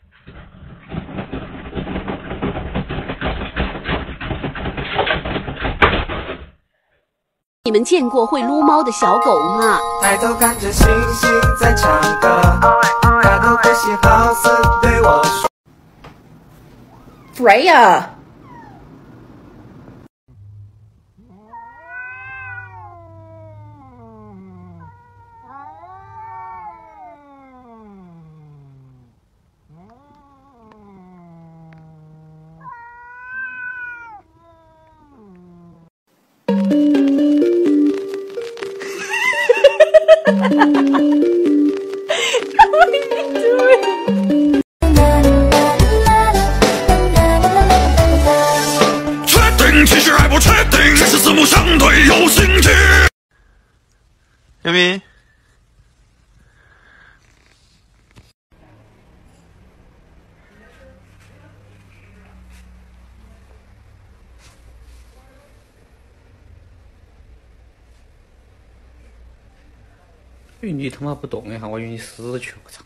你们见过会撸猫的小狗吗？ 抬头看着星星在唱歌，抬头可惜好似对我说 Freya。What are you doing? 确定，其实还不确定，只是四目相对有兴趣。小明， 你他妈不动一下，我以为你死去！我操！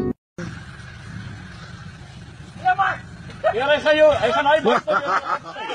别来还有，还哪一波？